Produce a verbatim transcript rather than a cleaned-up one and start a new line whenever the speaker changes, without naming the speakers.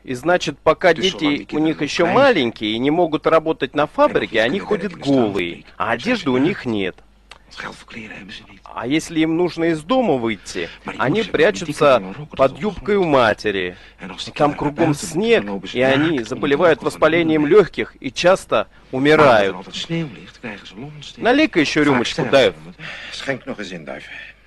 И значит, пока дети у них еще маленькие и не могут работать на фабрике, они ходят голые, а одежды у них нет. А если им нужно из дома выйти, они прячутся под юбкой у матери. Там кругом снег, и они заболевают воспалением легких и часто умирают. Налей-ка еще рюмочку, Дайв.